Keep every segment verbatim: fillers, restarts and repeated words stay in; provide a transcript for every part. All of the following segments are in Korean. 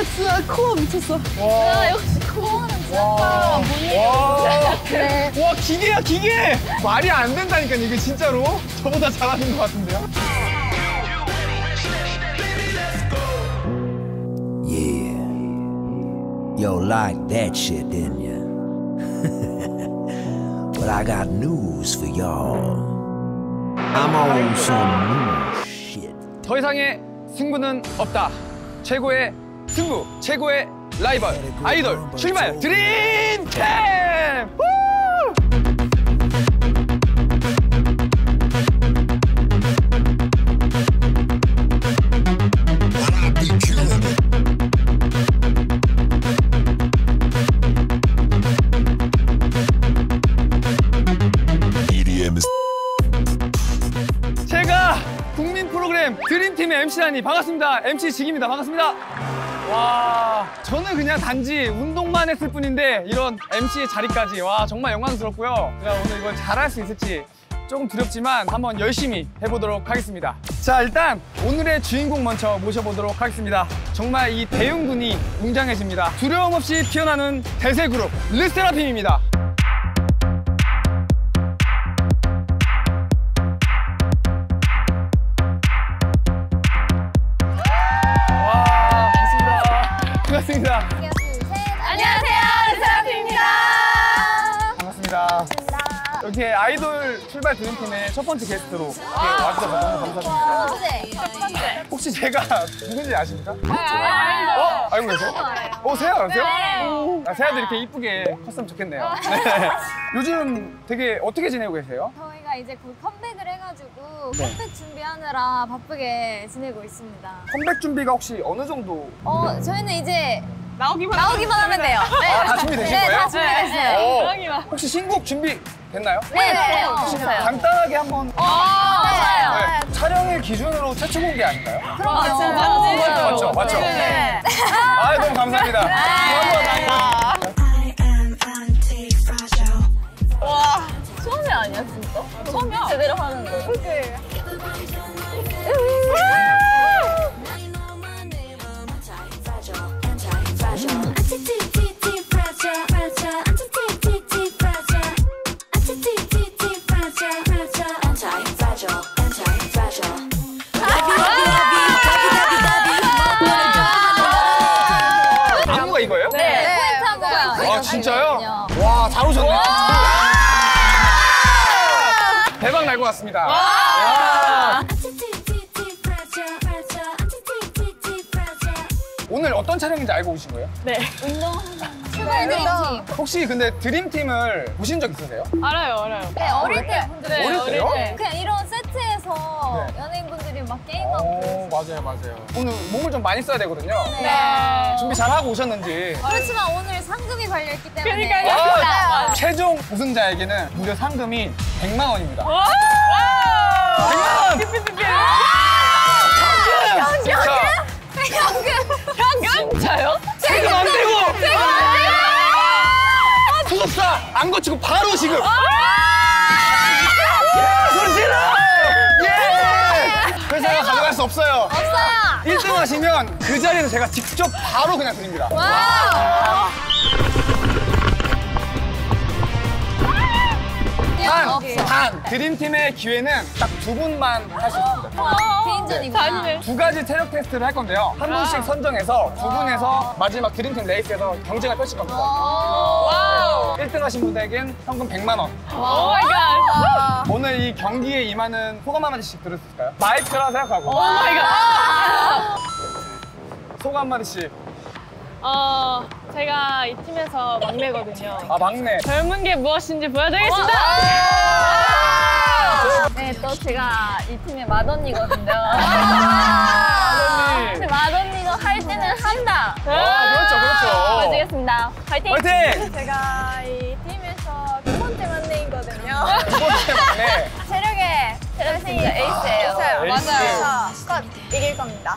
진짜 코어 미쳤어. 와, 역시 코어는 진짜 못 이기는데. 와, 기계야, 기계! 말이 안 된다니까, 이게 진짜로. 저보다 잘하는 것 같은데요? Yeah. You like that shit, didn't you? But I got news for y'all. I'm on some new shit. 더 이상의 승부는 없다. 최고의 승부, 최고의 라이벌, 아이돌 출발 드림팀! 제가 국민 프로그램 드림팀의 엠씨라니 반갑습니다. 엠씨 직입니다. 반갑습니다. 와, 저는 그냥 단지 운동만 했을 뿐인데 이런 엠씨의 자리까지 와 정말 영광스럽고요. 제가 오늘 이걸 잘할 수 있을지 조금 두렵지만 한번 열심히 해보도록 하겠습니다. 자, 일단 오늘의 주인공 먼저 모셔보도록 하겠습니다. 정말 이 대흉군이 웅장해집니다. 두려움 없이 피어나는 대세 그룹 르세라핌입니다. 반갑습니다. 하나, 둘, 셋. 안녕하세요, 르세라핌입니다. 반갑습니다. 이렇게 아이돌 출발 드림팀의 첫 번째 게스트로 이렇게 와주셔서 너무 감사드립니다. 첫 번째. 혹시 제가 누군지 아십니까? 알아요. 어? 알고 계세요? 어, 세아 아세요? 네. 아, 세아도 이렇게 이쁘게 컸으면 좋겠네요. 네. 요즘 되게 어떻게 지내고 계세요? 저희가 이제 곧 컴백을 해가지고 네. 컴백 준비하느라 바쁘게 지내고 있습니다. 컴백 준비가 혹시 어느 정도? 어, 저희는 이제 나오기만, 나오기만 하면 돼요. 네. 아, 다 준비되신 네, 거예요? 다 준비됐어요. 어, 나오기만. 혹시 신곡 준비 됐나요? 네, 네. 혹시 됐어요. 간단하게 한번 아, 맞아요. 네. 촬영일 기준으로 최초 공개 아닌가요? 그럼요. 아, 진짜? 맞아요. 맞죠, 맞죠? 네. 아, 너무 감사합니다. 아, 와, 처음이 아니야, 진짜? 처음이야. 제대로 하는 거. 그치? 안무가 이거예요? 네. 포인트 한번 아, 진짜요? 와, 잘 오셨네. 대박 날 것 같습니다. 와. 오늘 어떤 촬영인지 알고 오신 거예요? 네. 운동. 출발 드림팀. 혹시 근데 드림팀을 보신 적 있으세요? 알아요, 알아요. 네, 어릴 때 분들. 어릴 때요? 때. 그냥 이런 세트에서 네. 연예인분들이 막 오, 게임하고. 맞아요, 맞아요. 오늘 몸을 좀 많이 써야 되거든요. 네. 준비 잘하고 오셨는지. 그렇지만 오늘 상금이 걸려있기 때문에. 그러니까요. 아, 최종 우승자에게는 무려 상금이 백만 원입니다. 와! 백만 원! 삐삐삐삐. 자, 현금! 진짜요? 세금 안 되고! 소속사 안 거치고 바로 지금! 예! 소리 질러! 예! 회사가 가져갈 수 없어요. 없어요! 일 등 하시면 그 자리에서 제가 직접 바로 그냥 드립니다. 와우! 단, 단 드림팀의 기회는 딱 두 분만 할 수 있습니다. 개인전이구나. 잔인해. 두 가지 체력 테스트를 할 건데요. 한 분씩 선정해서 두 분에서 마지막 드림팀 레이스에서 경쟁을 펼칠 겁니다. 와우. 일 등 하신 분에겐 현금 백만 원. 오 마이 갓. 오늘 이 경기에 임하는 소감 한마디씩 들을 수 있을까요? 마이크라 생각하고. 오 마이 갓. 소감 한마디씩. 어, 제가 이 팀에서 막내거든요. 아, 막내. 젊은 게 무엇인지 보여드리겠습니다. 네, 또 제가 이 팀의 맏언니거든요. 맏언니. 근데 맏언니가 할 때는 한다. 아, 그렇죠, 그렇죠. 보여드리겠습니다. 화이팅! 화이팅! 제가 이 팀에서 두 번째 막내이거든요. 두 번째 막내. 체력에, 체력이 진짜 에이스예요. 에이스. 맞아요. 그래서 컷 이길 겁니다.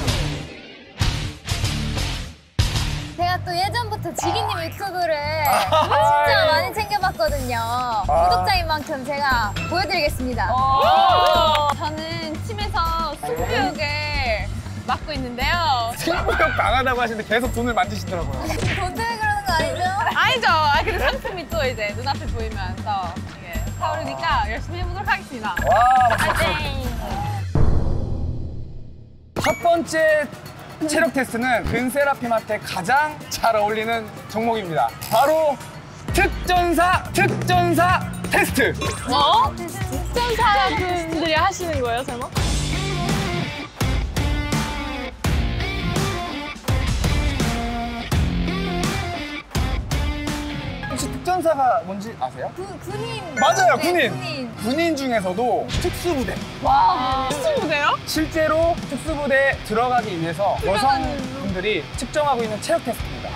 제가 또 예전부터 지기님 유튜브를 진짜 많이 챙겨봤거든요. 구독자인 만큼 제가 보여드리겠습니다. 저는 팀에서 승부욕을 맡고 있는데요. 승부욕 강하다고 하시는데 계속 돈을 만지시더라고요. 돈 때문에 그러는 거 아니죠? 아니죠. 아, 근데 상품이 또 이제 눈앞에 보이면서 이게 타오르니까 열심히 해보도록 하겠습니다. 와, 박수. 파이팅! 첫 번째 체력 테스트는 근세라핌한테 가장 잘 어울리는 종목입니다. 바로 특전사 특전사 테스트. 어? 특전사분들이 하시는 거예요, 설마? 혹시 특전사가 뭔지 아세요? 군, 군인. 맞아요, 네, 군인. 군인. 군인 중에서도 특수부대. 와, 특수부대요? 실제로 특수부대에 들어가기 위해서 여성분들이 측정하고 있는 체력 테스트입니다.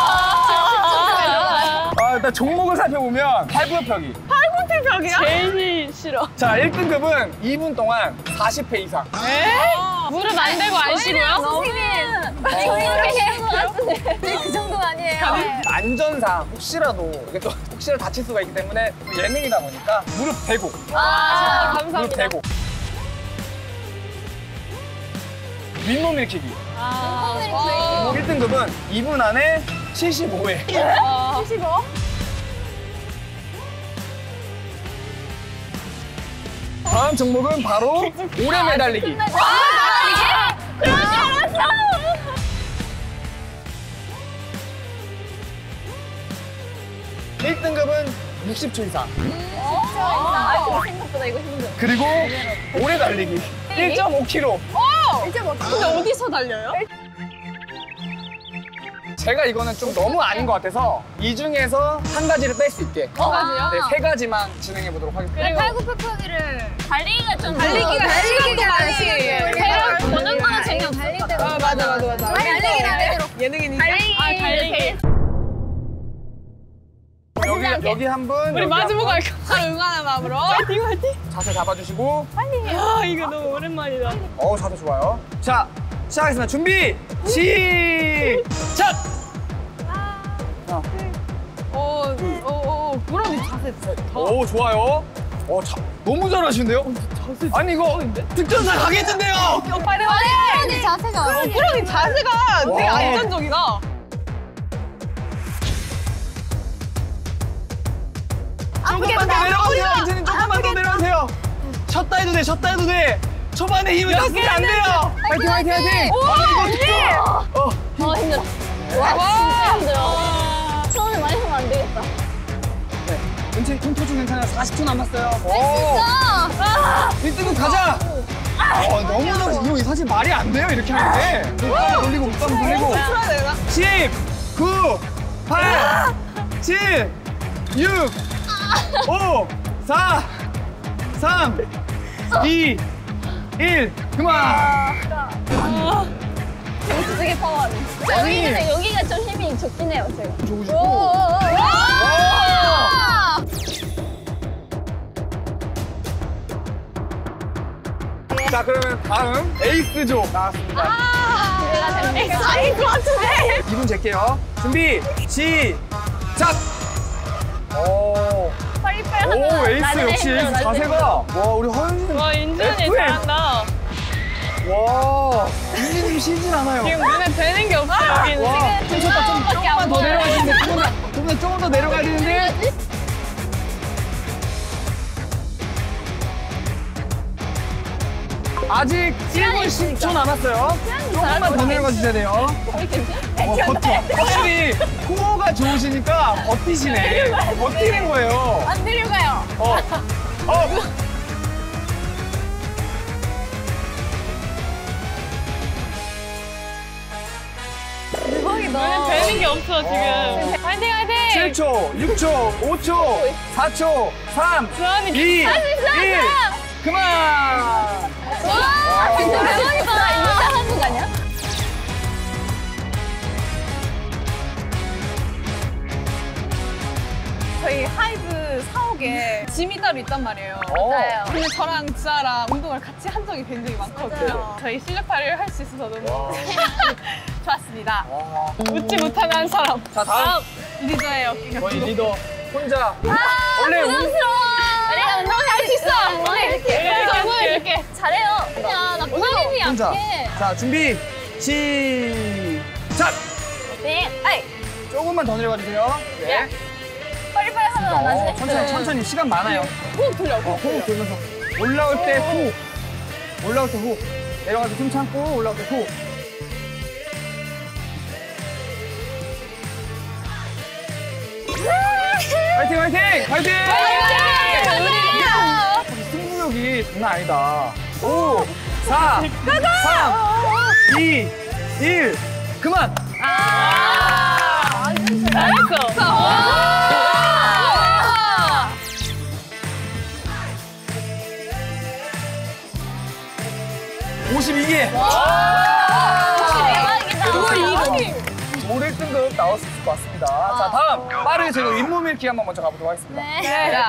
아, 아, 일단 종목을 살펴보면 팔굽혀펴기. 팔굽혀펴기요? 제일 싫어. 자, 일 등급은 이 분 동안 사십 회 이상. 에? 무릎 안 대고 안 쉬고요? 선생님! 네, 그 정도 아니에요. 안전상 혹시라도 이게 또 혹시라도 다칠 수가 있기 때문에 예능이다 보니까 무릎 대고. 아, 무릎 감사합니다. 대고. 윗몸 일으키기. 아, 와. 일 등급은 이 분 안에 칠십오 회. 칠십오? 다음 종목은 바로 오래 매달리기. 와! 그럴 줄 알았어! 일 등급은 육십 초 이상. 아, 생각보다 이거 힘들어. 그리고 오래 달리기. 일 점 오 킬로미터. 일점 오 근데 어디서 달려요? 제가 이거는 좀 너무 아닌 것 같아서 이 중에서 한 가지를 뺄 수 있게 한 가지요? 네, 세 가지만 진행해 보도록 하겠습니다. 그리고 팔굽혀펴기를 달리기가 좀 달리기가 시간도 많이 체력 보는 거는 재미없어. 달릴 때 아, 맞아, 맞아, 맞아. 달리기를 안 해도 예능이니까. 달리기. 아, 달리기. 여기 여기 한 분. 우리 여기 마주보고 한 할까? 아, 응원한 마음으로. 화이팅, 화이팅. 분. 자세 잡아주시고. 아, 이거 너무 오랜만이다. 어, 자세 좋아요. 자, 시작하겠습니다. 준비, 시작. 어. 오, 오, 오, 그럼 자세 더. 오, 좋아요. 어, 자, 너무 잘하시는데요? 자세 아니 이거 특전사 가겠는데요? 빨리 꾸러기 자세가 꾸러기 자세가 되게 와. 안전적이다. 조금만 더 내려가세요, 인재님. 조금만 더 내려가세요. 쉬었다 해도 돼, 쉬었다 해도 돼. 초반에 힘을 다 쓰면 안 돼요. 화이팅, 화이팅, 화이팅. 오, 언니! 어, 어 힘들어. 와 진짜 힘들어. 처음에 많이 하면 안 되겠다. 네. 은채 통토중 괜찮아요. 사십 초 남았어요. 오, 진짜. 일 등급 가자. 어, 너무 잘하시. 이거 사실 말이 안 돼요, 이렇게 하는 게. 목감을 돌리고, 목감을 돌리고. 풀어야 되나? 십, 구, 팔, 칠, 육, 오, 사, 삼, 이, 일. 그만. 되게 파워하네. 여기 근데 여기가 좀 힘이 좋긴 해요, 제가. 좋으시고. 와! 자, 그러면 다음 에이스조 나왔습니다. 기대가 됩니다. 아닌 것 같은데? 이 분 잴게요. 준비, 시작! 오, 빨리 빨리 오 하다가 에이스 나중에 역시 힘들어, 에이스 나중에 자세가. 와, 우리 허윤이는. 와, 인준이 에프엠. 잘한다. 와, 윤희님 쉬진 않아요. 지금 눈에 뵈는 게 없어, 여기는. 와, 지금 좀 쳤다, 좀, 조금밖에 안 조금만 더 보여요. 내려가야 되는데, 조금만, 조금만 조금 더 내려가야 되는데. 아직 일 분 십 초 남았어요. 조금만 더 내려가 주셔야 돼요. 어, 버텨. 확실히 코어가 좋으시니까 버티시네. 버티는 거예요. 안 내려가요. 어. 어. 대박이다. 눈에 뵈는 게 없어, 지금. 화이팅, 화이팅! 칠 초, 육 초, 오 초, 사 초, 삼, 주환이 이, 할수 있어, 일. 그만. 와, 진짜 대박이다. 이거 잘하는 거 아니야? 저희 하이브 사옥에 짐이 따로 있단 말이에요. 맞아요. 근데 저랑 지아랑 운동을 같이 한 적이 굉장히 많거든요. 맞아요. 저희 실력 발휘를 할 수 있어서 너무 와. 좋았습니다. 와. 웃지 못하는 한 사람. 자, 다음 리더의 어깨가 저희 리더 혼자. 아, 원래 운- 부담스러워. 우리가 운동을 할 수 있어. 있어. 언니 이렇게. 이거 이렇게. 잘해요. 아니야, 나 본인이 혼자. 약해. 자, 준비, 시작! 네. 아이, 조금만 더 내려가 주세요. 네. 빨리빨리 하면 나중에. 어, 천천히, 천천히. 시간 많아요. 호흡 돌려. 어, 호흡 돌면서. 올라올 때 호흡. 올라올 때 호흡. 내려갈 때 숨 참고, 올라올 때 호흡. 화이팅, 화이팅! 화이팅! 승부욕이 장난 아니다. 오, 사, 삼, 이, 일. 그만! 아. 잘했어. 오십이 개. 그걸 이거. 오 일 등급 나올 수 있을 것 같습니다. 자, 다음 빠르게 저희가 윗몸 일으키기 한번 먼저 가보도록 하겠습니다. 네.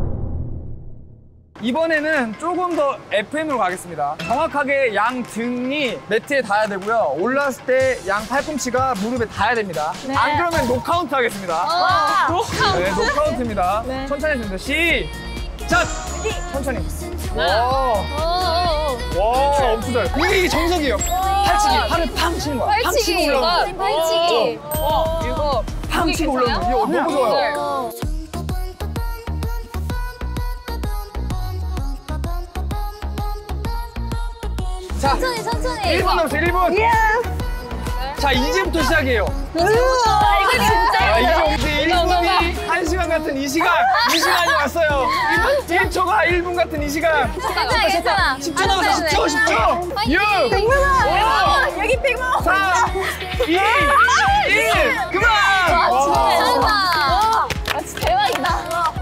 이번에는 조금 더 에프엠으로 가겠습니다. 정확하게 양 등이 매트에 닿아야 되고요. 올라왔을 때 양 팔꿈치가 무릎에 닿아야 됩니다. 안 그러면 노카운트 하겠습니다. 와. 네, 노카운트입니다. 천천히 했습니다. 시작! 천천히. 와, 와, 엄청 잘. 이게 정석이에요. 팔치기. 팔을 팡 치는 거야. 팡 치고 올라오는 거. 팔치기. 어, 이거 팡 치고 올라오는 거. 이거 너무 좋아요. 자, 천천히, 천천히. 일 분 남았어요, 일 분. 자, 이제부터 시작이에요. 이제부터. 아, 이거 진짜 아, 힘들어. 이제 일 분이 한 시간 같은 이 시간. 이 시간이 왔어요. 일 초가 일 분 같은 이 시간. 괜찮아, 괜찮아. 십 초 남았어, 십 초, 십 초. 육, 오, 여기 백만. 삼, 이, 일. 그만! 아, 진짜 와. 잘한다. 아, 진짜 대박이다.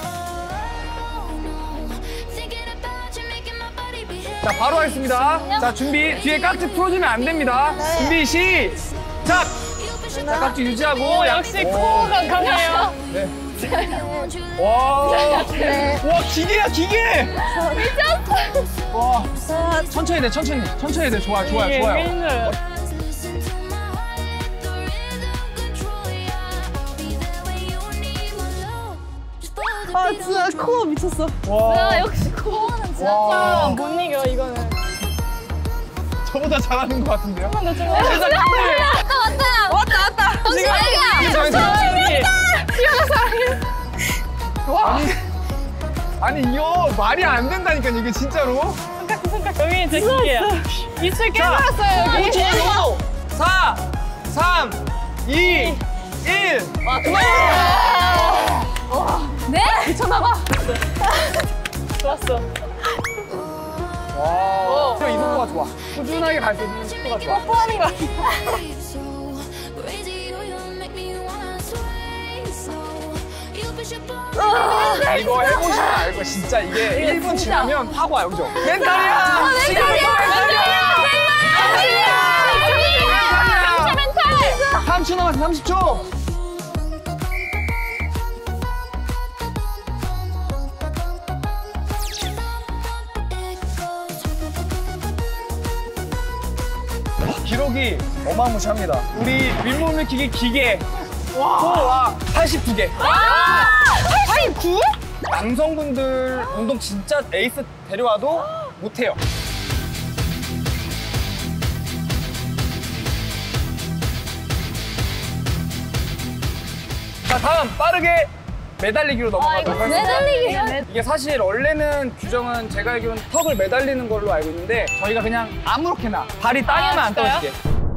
자, 바로 하겠습니다. 자, 준비. 뒤에 깍지 풀어주면 안 됩니다. 준비, 시작! 자, 깍지 유지하고. 역시 코어가 강해요. 네. 와, 와, 기계야, 기계! 미쳤어! 와, 천천히 돼, 천천히. 천천히 돼. 좋아, 좋아요, 좋아요. 아 진짜 코어 미쳤어. 와, 역시 코어는 진짜. 와, 못 이겨 이거는. 저보다 잘하는 것 같은데요? 한번 더 좀. 세상 깜짝이야. 왔다, 왔다. 왔다 왔다. 잠시만요. 잠시만요. 시원한 사랑해. 아니, 아니, 이거 말이 안 된다니까, 이게 진짜로. 손가락 손가락 여기 제 기계야. 입술 깨물었어요 여기. 오 초, 사, 삼, 이, 일. 와 그만. 네? 미쳐나가. 좋았어. 와, 이 속도가 좋아. 꾸준하게 갈 수 있는 속도가 좋아. 뽀뽀하는 거. 야, 이거 해보시면 알고 진짜 이게 일 분 지나면 확 와요, 그죠? 멘탈이야! 지금부터 멘탈이야! 삼 초 남았어, 삼십 초! 기록이 어마무시합니다. 우리 윗몸 일으키기 기계 와, 팔십구 개. 팔십구? 남성분들 운동 진짜 에이스 데려와도 못해요. 자, 다음 빠르게 매달리기로 넘어가도록 하겠습니다. 매달리기. 이게 사실 원래는 규정은 제가 알기로는 턱을 매달리는 걸로 알고 있는데 저희가 그냥 아무렇게나 발이 땅에만 아, 안 진짜요? 떨어지게.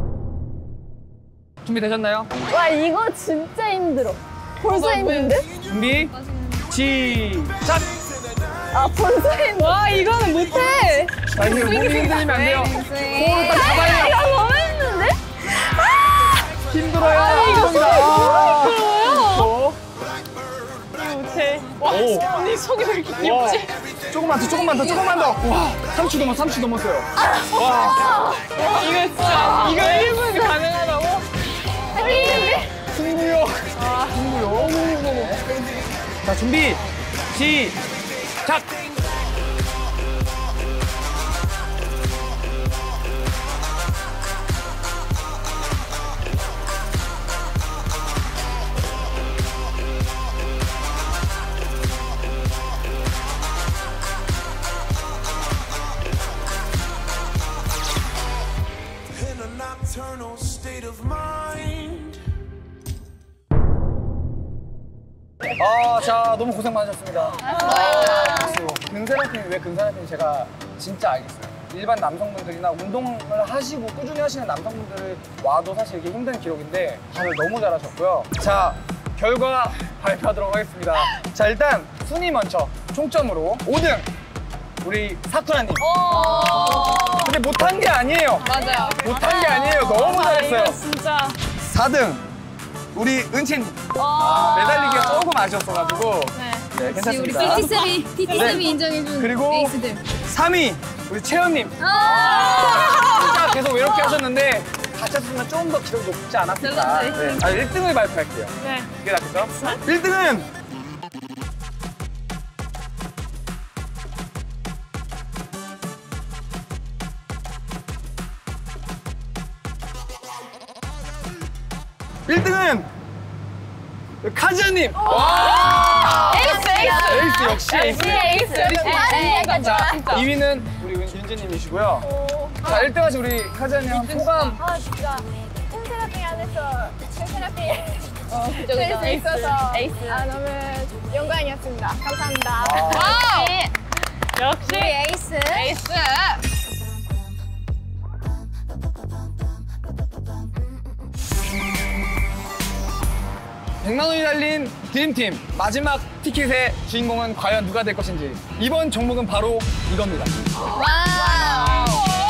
준비되셨나요? 와, 이거 진짜 힘들어. 벌써 힘든데? 준비, 시작! 아, 벌써 힘들어. 와 이거는 못해. 자, 이제 몸이 흔들리면 안 돼요. 코어를 딱 잡아야 이거 너무 힘든데? 힘들어요. 아, 이거 감사합니다. 너무 아, 이거 못해. 와 오. 언니 속이 왜 이렇게 와, 귀엽지? 조금만 더, 조금만 더, 조금만 더. 와, 삼 초 넘었어, 삼 초 넘었어요. 와, 이거 진짜 이거 일 분 가능하다고? 승부욕. 승부욕. 자, 준비, 시작! 아, 자, 너무 고생 많으셨습니다. 아, 박수. 근사라핀이 왜 근사라핀이 제가 진짜 알겠어요. 일반 남성분들이나 운동을 하시고 꾸준히 하시는 남성분들을 와도 사실 이게 힘든 기록인데 다들 너무 잘하셨고요. 자, 결과 발표하도록 하겠습니다. 자, 일단 순위 먼저 총점으로 오 등 우리 사쿠라님. 근데 못한 게 아니에요. 맞아요. 못한 게 아니에요. 너무 잘했어요. 이거 진짜. 사 등 우리 은채님. 아, 매달리기가 조금 아쉬웠어가지고 네. 네, 괜찮습니다. 티티쌤이 티티쌤이 네. 인정해준 그리고 에이스들. 삼 위 우리 채연님. 아 진짜 계속 이렇게 하셨는데 같이 했으면 조금 더 기록이 높지 않았을까. 네. 네. 아, 일 등을 발표할게요. 네. 이게 낫겠죠? 일 등은 일 등은 카즈님. 와! 에이스 에이스. 에이스 역시 에이스. 에이스. 에이스. 자, 이 위는 우리 윤지님이시고요. 자, 일 등 하신 우리 카즈님 한 소감. 아 진짜 콘세라피 안에서 콘세라피 어, 그죠 될 그죠. 수 있어서 에이스. 아, 너무 영광이었습니다. 감사합니다. 아, 역시. 우리 에이스. 에이스. 백만 원이 달린 드림팀 마지막 티켓의 주인공은 과연 누가 될 것인지. 이번 종목은 바로 이겁니다. 와우.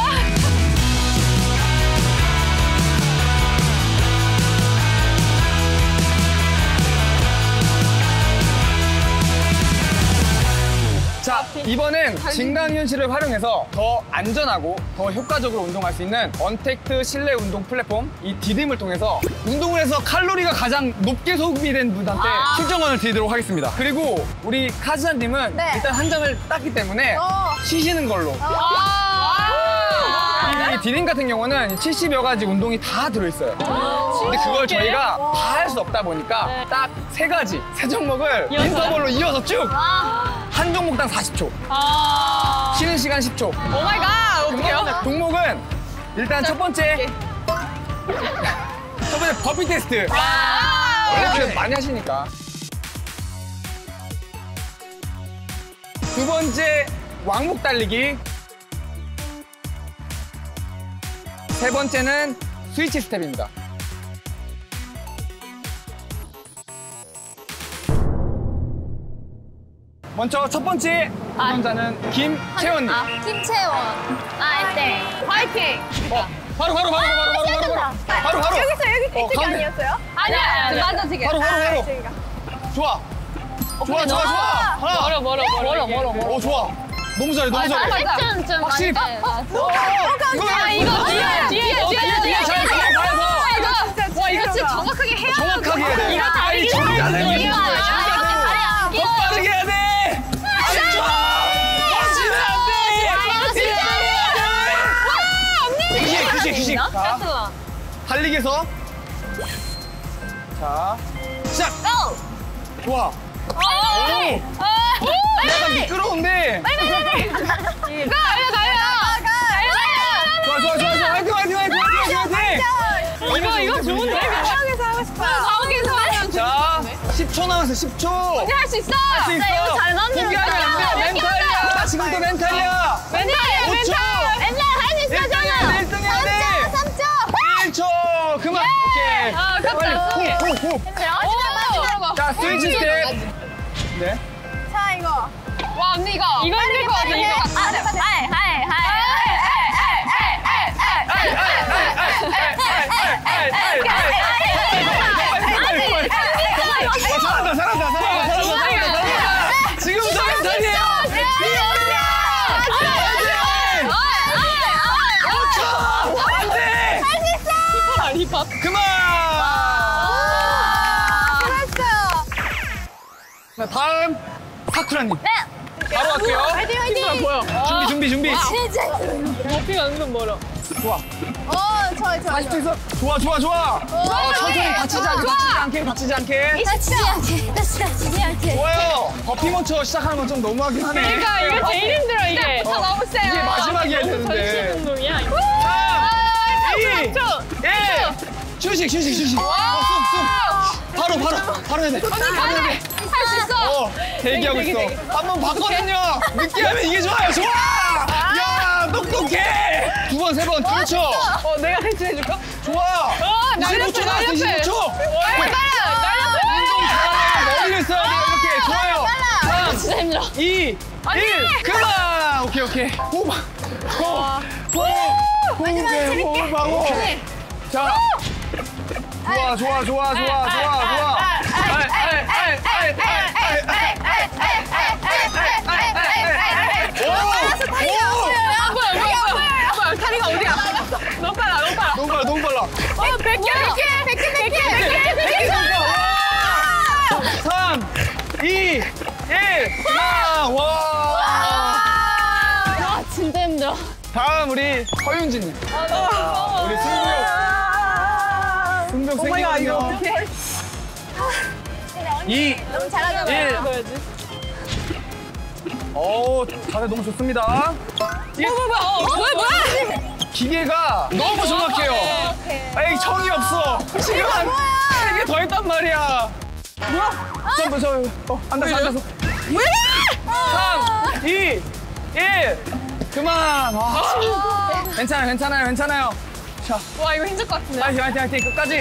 자, 이번엔 증강현실을 활용해서 더 안전하고 더 효과적으로 운동할 수 있는 언택트 실내 운동 플랫폼 이 디딤을 통해서 운동을 해서 칼로리가 가장 높게 소비된 분한테 출전권을 드리도록 하겠습니다. 그리고 우리 카즈아님은 네. 일단 한 장을 땄기 때문에 어. 쉬시는 걸로. 이 디딤 같은 경우는 칠십여 가지 운동이 다 들어있어요. 근데 그걸 저희가 다 할 수 없다 보니까 딱 세 가지, 세 종목을 인터벌로 이어서 쭉! 한 종목당 사십 초. 아. 쉬는 시간 십 초. 오 마이 갓. 어떡해요? 종목은 일단 첫 번째 첫 번째 버피 테스트. 이렇게 많이 하시니까. 두 번째 왕복 달리기. 세 번째는 스위치 스텝입니다. 먼저 첫 번째 도전자는 김채원님. 아 김채원. 아 네. 화이팅. 어, 바로 바로 바로 바로 바로 바로 바로 바로 바로 여기서 여기 어, 택지 가운데. 아니었어요? 아니야 아니야. 맞아 지금. 바로 바로 바로 제가. 좋아 좋아 좋아 좋아 하나 멀어 멀어 멀어 멀어 멀어. 어 좋아 너무 잘해 너무 잘해 좀, 좀 확실히 많이 돼. 어, 이거 아 이거 뒤에 뒤에 어, 뒤에 뒤에 잘 잘 봐서 이거 와 이거 진짜 정확하게 해야 정확하게 해야 돼 이거 다 아니, 이기는 준비가 거야. 되면 이거 준비가 아니야. 더 빠르게 해야 돼 아니 좋아 빠지면 안돼 휴식 휴식 휴식 자 달리기에서 자 시작 좋아 오 약간 미끄러운데 좋아 좋아 좋아 좋아 화이팅 화이팅 화이팅 화이팅 화이팅 이거 이거 좋은데? 여기서 하고 싶어요. 가옥에서 하면 자 십 초 남았어 십 초 할 수 있어. 할 수 있어 이거 잘 만들었다. 포기하면 안돼 멘탈이야 지금부터 멘탈이야 멘탈이야 오 초 맨날 할 수 일 등 해야 돼 일 등 해야 돼 삼 초. 일 초 그만 오케이 아, 깜짝 빨리 놀랐어. 호흡 호흡 오. 자 스위치 스텝 네 자 이거. 와 언니 이거 이거 힘들 것 같아 이거. 하이 하이 하이. 잘한다 잘한다 잘한다 잘한다 지금부터 멘탈이에요 안돼 힙합. 그만 잘했어요. 자 다음 사쿠라님 바로 갈게요 화이팅 화이팅. 보여. 준비 준비 준비 머피가 은근 멀어. 좋아 어 좋아 좋아. 사십 초 있어 좋아 좋아 좋아 어, 천천히 다치지 않게 다치지 않게 다치지 않게 다치지 않게 다치지 않게. 좋아요 버피 먼저 시작하는 건 좀 너무하긴 하네 그러니까 이거 제일 힘들어 이게. 저 너무 세요. 이게 마지막이어야 전신 되는데 운동이야. 이거. 삼, 이, 삼 초. 일 휴식 휴식 휴식 어, 숨, 숨. 바로 바로 바로 해야 돼. 바로 해야 돼. 할 수 있어. 어, 대기하고 있어. 한 번 봤거든요. 느끼하면 이게 좋아요. 좋아. 야, 똑똑해. 두 번, 세 번, 그렇죠. 어, 내가 대신해줄까? 좋아. 어, 날렸어, 이십오 초 나왔어. 날렸어. 이십오 초. 빨라, 날렸어. 운동 잘하면 머리를 써야 돼요. 이렇게 좋아요. 삼, 진짜 힘들어. 이, 일, 그만. 오케이, 오케이. 호흡, 호흡, 호흡, 호흡해, 호흡하고. 자, 좋아, 좋아, 좋아, 좋아, 좋아, 좋아. 알, 알, 알, 알, 알, 알, 알. 오, 오. 아, 뭐야, 뭐야, 뭐야. 뭐야, 다리가 어디야? 너무 빨라, 너무 빨라. 너무 빨라, 너무 빨라. 어, 백 개, 백 개, 백 개, 백 개, 백 개, 백 개. 삼, 이, 일, 와, 와. 와, 진짜 힘들어. 다음 우리 서윤진님. 우리 승부욕. 승부욕 어머야, 이거 생기거든요. 어떡해. 이, 너무 잘하잖아요. 일. 오, 자세 너무 좋습니다. 이게 뭐야, 뭐야? 기계가 너무 정확해요. 에이, 정이 없어. 지금 한 세 개 더 했단 말이야. 뭐야? 점프, 저, 어, 앉아서, 앉아서. 삼, 이, 일. 그만. 와. 괜찮아요, 괜찮아요, 괜찮아요. 자, 와, 이거 힘들 것 같은데. 화이팅, 화이팅, 화이팅. 끝까지.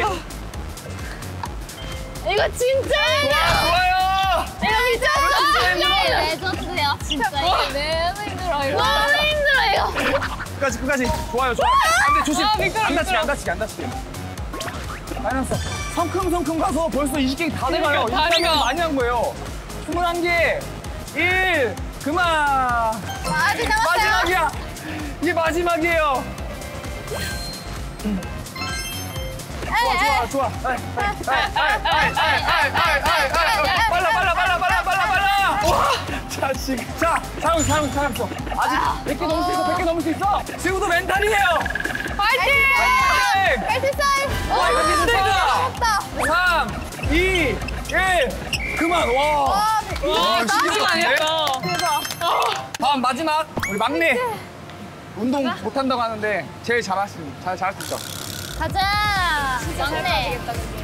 이거 진짜 힘들어. 좋아요. 이거 미쳤어. 레전드야. 진짜 이거 너무 힘들어 이거. 너무 힘들어, 이거. 끝까지, 끝까지. 좋아요, 좋아요. 안 돼, 조심. 아, 미끄러, 안 다치게, 미끄러. 안 다치게, 안 다치게. 마이너스. 성큼성큼 가서 벌써 이십 개 다 돼가요. 그러니까, 다리가. 이십 개는 많이 한 거예요. 스물한 개. 일. 그만. 아직 남았어요. 마지막이야. 이게 마지막이에요. 좋아, 좋아, 좋아. 아이, 아이, 아이, 아이, 아이, 아이, 아이, 아이, 아이. 빨라, 빨라, 빨라, 빨라, 빨라, 빨라. 와, 자, 지금. 자, 잘했어, 잘했어, 잘했어. 아직 백 개 넘을 수 있어, 백 개 넘을 수 있어. 지금도 멘탈이에요. 파이팅! 파이팅! 할 수 있어요. 와, 이거 진짜. 됐다. 삼, 이, 일. 그만, 와. 와, 진짜 많이 했어. 다음 마지막, 우리 막내. 운동 못한다고 하는데 제일 잘하시는, 잘, 잘할 수 있어. 가자. 막내.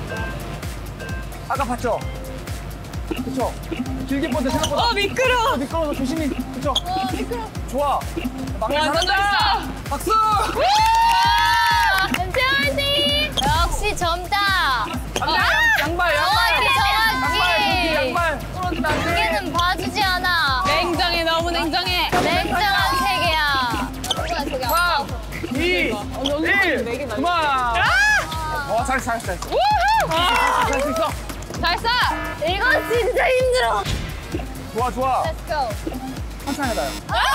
아까 봤죠? 그쵸? 길게 뻗어 생각보다. 어, 미끄러워. 미끄러워서 조심히. 그쵸? 어 미끄러. 좋아. 막내 완전 잘한다. 박수! 엠씨 화이팅. 역시 젊다. 안 돼, 양- 양발, 양발. 정확히 양발, 정확히. 양발. 떨어진다, 안 돼. 무게는 봐주지 않아. 냉정해, 너무 냉정해. 냉정한 세계야. 삼, 이, 일. 그만. 와, 잘했어, 잘했어, 잘했어. 잘할 수 있어. 잘 쏴. 이건 진짜 힘들어. 좋아, 좋아. Let's go. 천천히 해봐요.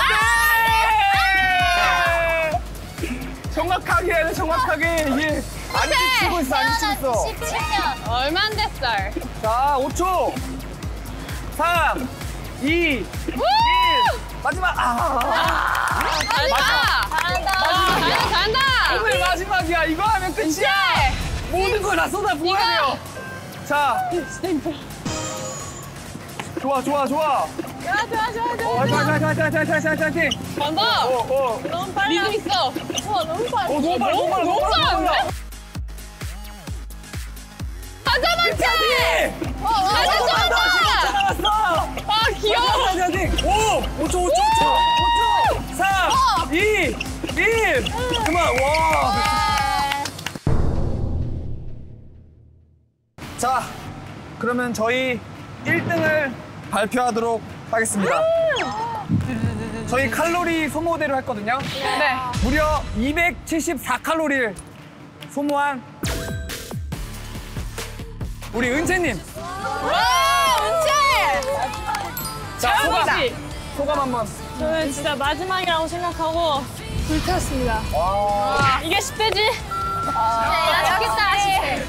정확하게 해야 돼, 정확하게. 이게 안 지치고 있어, 안 지치고 있어. 십칠 년. 얼마 안 됐어. 자, 오 초. 삼, 이, 일. 마지막. 아. 잘한다. 잘한다. 잘한다, 잘한다. 오늘 마지막이야. 이거 하면 끝이야. 모든 걸 다 쏟아 부어야 돼요. 자. 좋아, 좋아, 좋아. 좋아, 좋아, 좋아, 어, 좋아. 화이팅, 화이팅, 화이팅, 화이팅, 화이팅, 화이팅, 화이팅. 간다. 어, 어. 너무 빨라. 리듬 있어. 우와 너무 빨라. 어, 너무 빨라, 너무 빨라, 너무 빨라, 너무 빨라. 가자, 남자. 화이팅! 가자, 어, 좋아. 나왔어. 아, 귀여워. 화이팅, 화이팅. 오, 오 초, 오 초, 오 초. 오 초. 삼, 이, 일. 그만. 와. 자, 그러면 저희 일 등을 발표하도록 하겠습니다. 저희 칼로리 소모대로 했거든요. 네. 무려 이백칠십사 칼로리를 소모한 우리 은채님. 와, 은채. 자, 소감. 잘하지? 소감 한번. 저는 진짜 마지막이라고 생각하고 불탔습니다. 와. 이게 십 대지? 야 저기 있다. 십칠.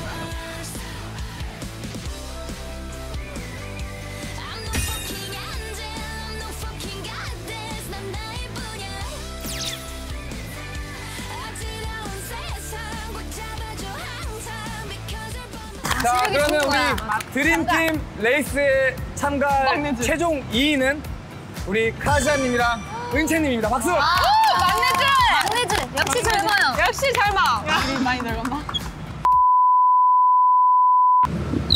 자, 그러면 우리 드림팀 레이스에 참가할 최종 이 위는 우리 카즈아님이랑 은채님입니다. 박수! 막내들. 막내들. 역시 젊어요. 역시 젊어. 우리 많이 늙었나?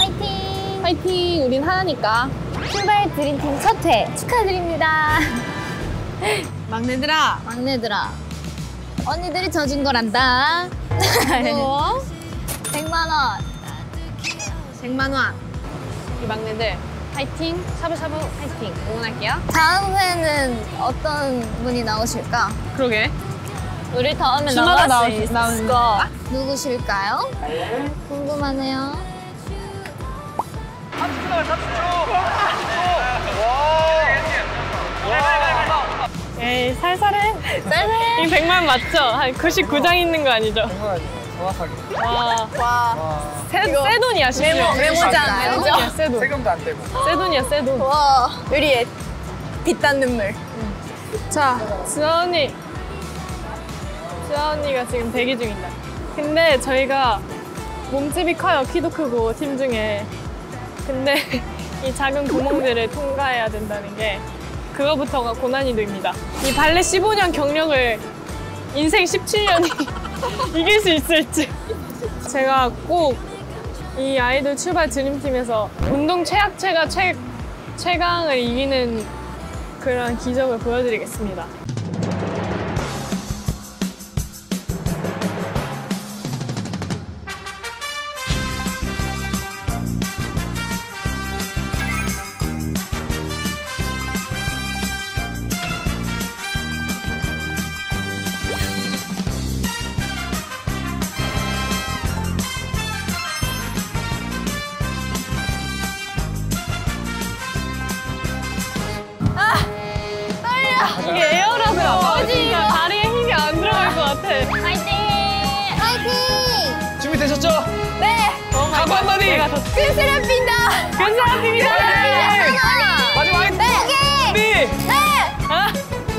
화이팅! 우린 하나니까. 출발 드림팀 첫 회 축하드립니다. 막내들아. 막내들아, 언니들이 져준 거란다. 뭐? 백만 원. 백만 원. 이 막내들 화이팅! 샤브샤브 화이팅! 응원할게요. 다음 회는 어떤 분이 나오실까? 그러게. 우리 다음에 주마다 나갈 수 나올- 있을 나오는 거 건가? 누구실까요? 궁금하네요. 에이, 살살해. 살살해. 이 백만 맞죠? 한 구십구 장 있는 거 아니죠? 정확하게. 와. 와. 새, 새 돈이야, 심지어. 메모, 메모장, 새 메모장. 돈이야, 새 돈. 세금도 안 떼고. 새 돈이야, 새 돈. 와. 우리의 빛단 눈물. 자, 주아 언니. 주아 언니가 지금 대기 중이다. 근데 저희가 몸집이 커요. 키도 크고, 팀 중에. 근데 이 작은 구멍들을 통과해야 된다는 게 그거부터가 고난이 됩니다. 이 발레 십오 년 경력을 인생 십칠 년이 이길 수 있을지. 제가 꼭 이 아이돌 출발 드림팀에서 운동 최약체가 최, 최강을 이기는 그런 기적을 보여드리겠습니다. 이게 에어라서 진짜 다리에 힘이 안 들어갈 것 같아. 화이팅! 화이팅! 준비되셨죠? 네! 각오 한마디! 끈스럽습니다! 감사합니다. 마지막 화이팅! 네! 준비! 네! 아,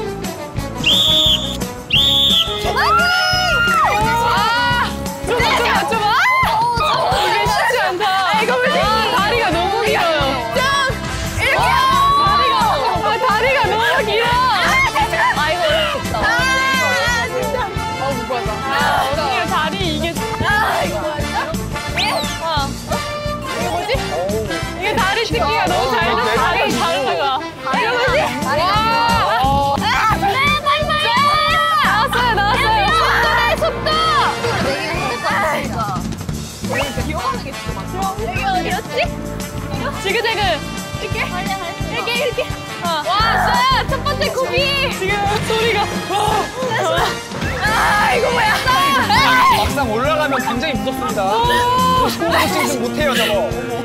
좁아, 좁아, 좁아. 이게 쉽지 않다. 이거 왜 다리가 너무 길어요. 이렇게! 다리가, 아, 다리가 너무 길어. 아이고, 어렵겠다. 아, 진짜. 어, 무거워서. 아, 언니가 다리 이게. 아, 이거 맞아? 어. 이게 뭐지? 이게 다리 찢기가 너무 잘 돼. 다리 다르다가. 이거 뭐지? 와. 어, 아, 그래, 빨리 빨리! 나왔어요, 나왔어요. 속도래, 속도! 되게 힘들 것 같습니다. 기억하는 게 진짜 많아. 여기 어디였지? 지그재그. 이렇게? 빨리 할 수. 이렇게, 이렇게. 어. 와, 쎄! 첫 번째 고비! 지금 소리가. 아, 이거 뭐야? 막상 올라가면 굉장히 무섭습니다. 스포츠는 못해요, 저거.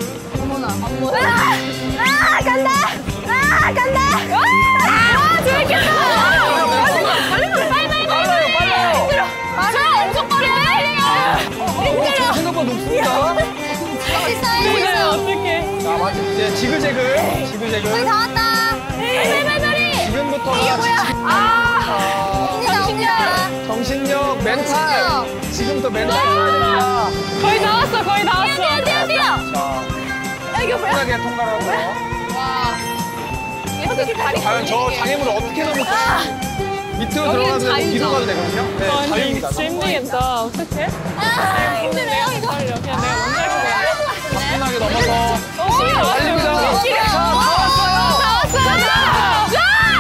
아, 간다! 아, 간다! 아, 재밌겠다! 빨라요, 빨라요. 아, 엄청 빠르네! 어, 저 생각보다 높습니다. 있어, 이거 있어. 어떡해. 자, 맞아. 이제 지글재글, 거의 지글재글. 다 왔다. 발발발발이. 지금부터가 아, 옵니다, 옵니다. 정신력, 멘탈. 정신력. 지금부터 멘탈 써야 됩니다. 거의 다 왔어, 거의 다 왔어. 뛰어, 뛰어, 뛰어. 자, 편하게 통과를 하고요. 어떻게 다리 과연 저 장애물을 어떻게 넘을까? 밑으로 들어가면 자유죠. 뒤로 가도 되거든요. 네, 아, 근데 자유입니다. 진짜 힘들겠다. 어떡해? 아, 힘들어요, 이거. 빨리 그냥 내가 먼저 할 거야. 가뿐하게 넘어서 어, 달립니다. 다 왔어요. 다 왔어. 가자!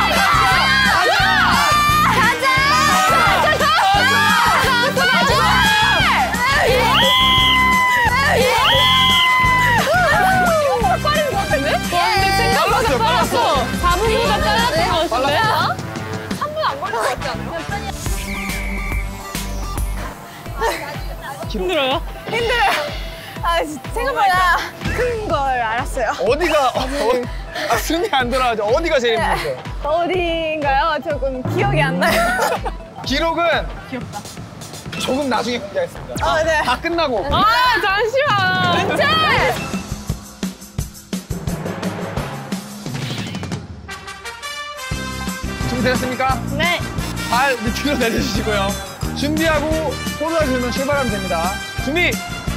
가자! 가자! 가자! 가자! 생각보다 빠른 것 같은데? 생각보다 빨랐어. 사 분보다 빨랐던 것 같은데? 한 분 안 걸릴 것 같지 않아요? 힘들어요? 아, 진짜 생각보다 큰 걸 알았어요. 어디가 어, 아, 숨이 안 돌아가죠. 어디가 제일 힘들었어요? 어디인가요? 조금 기억이 안 나요. 기록은 귀엽다. 조금 나중에 공개하겠습니다. 아, 네. 다 끝나고. 아, 잠시만. 은채! 준비되셨습니까? 네. 발 밑으로 내려주시고요. 준비하고 포즈를 주면 출발하면 됩니다. 준비!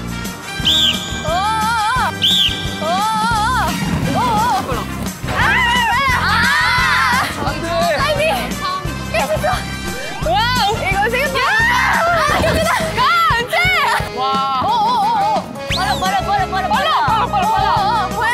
안 돼! 와우. 이거 생각보다. 와. 빨라, 빨라, 빨라, 빨라, 빨라. 빨라, 빨라, 빨라. 어, 어, 보여,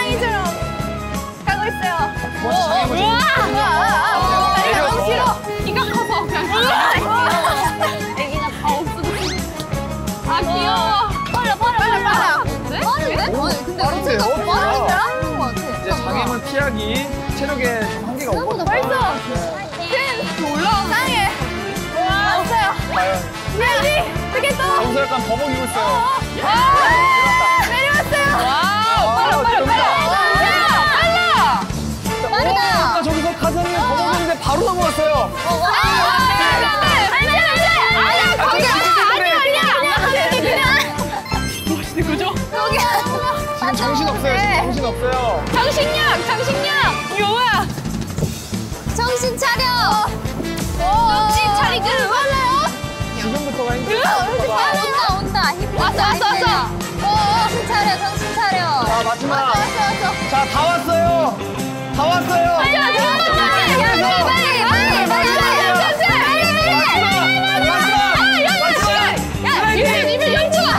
시작이 체력에 좀 한계가 오거든요. 벌써. 네. 올라오네. 상해. 왔어요. 과연 해야지. 그게 또. 정수 약간 버벅이고 있어요. 아, 내려왔어요. 아, 빨라, 빨라, 빨라. 빠르다. 아까 저기서 카즈님 버벅이는데 바로 넘어갔어요. 아, 안돼, 안돼, 안돼. 아니야, 거기 아니야, 아니야. 멋있는 거죠? 거기. 지금 정신 없어요. 지금 정신 없어요. 장식량, 장식량. 이거 뭐야? 정신 차려. 정신 차리고. 지금부터가 힘들어요. 아, 온다, 온다. 힘 왔어, 왔어, 왔어. 정신 차려, 정신 차려. 자, 마지막. 왔어, 왔어, 왔어. 자, 다 왔어요. 다 왔어요. 빨리, 빨리, 빨리, 빨리, 빨리, 빨리, 빨리, 빨리. 이별, 이별 연주가.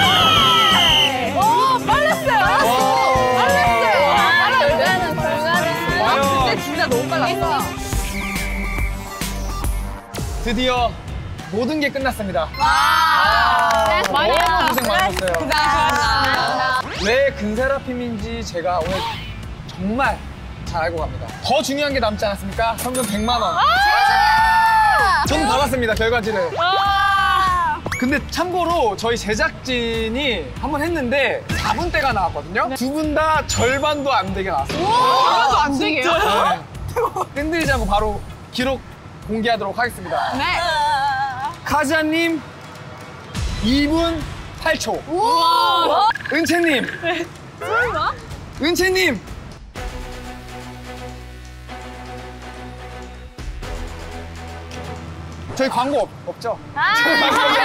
오, 빨랐어요. 빨랐어요. 불가능, 불가능. 과연 근데 진짜 너무 빨랐어. 드디어 모든 게 끝났습니다. 와. 너무 고생 많으셨어요. 아. 왜 근세라핌인지 제가 오늘 정말 잘 알고 갑니다. 더 중요한 게 남지 않았습니까? 현금 백만 원. 저는 받았습니다, 결과지를. 근데 참고로 저희 제작진이 한번 했는데 사 분대가 나왔거든요. 두 분 다 절반도 안 되게 나왔어요. 하나도 안 되게요? 네. 뜬들이지 않고 바로 기록 공개하도록 하겠습니다. 네. 카즈아님 이 분 팔 초. 우와. 은채님. 설마? 은채님. 저희 광고 없, 없죠? 저희 광고 없죠?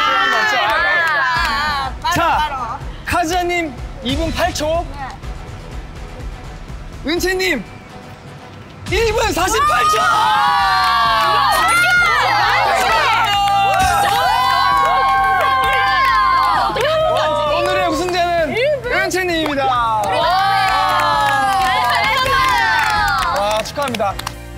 아, 자, 카즈아님 이 분 팔 초. 은채님 일 분 사십팔 초. 와, 오늘의 우승자는 은채님입니다. 와, 축하합니다.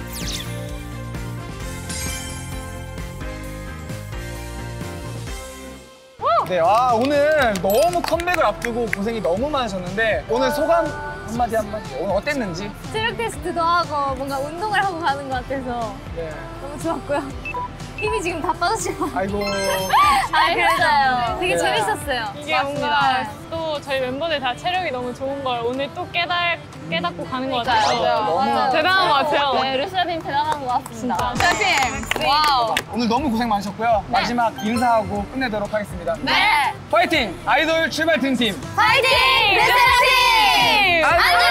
네, 와, 오늘 너무 컴백을 앞두고 고생이 너무 많으셨는데 오늘 소감 한마디 한마디 오늘 어땠는지? 체력 테스트도 하고 뭔가 운동을 하고 가는 것 같아서 네. 너무 좋았고요. 힘이 지금 다 빠졌지만. 아이고. 아, 그랬어요. 되게 네. 재밌었어요. 이게 뭔가 또 저희 멤버들 다 체력이 너무 좋은 걸 오늘 또 깨달, 깨닫고 가는 것 같아서 너무 대단한 것 같아요. 네, 루시아님 대단한 것 같습니다. 자신. 와우. 오늘 너무 고생 많으셨고요. 마지막 인사하고 끝내도록 하겠습니다. 네. 파이팅! 아이돌 출발 등팀. 파이팅! 루시아님! 안녕!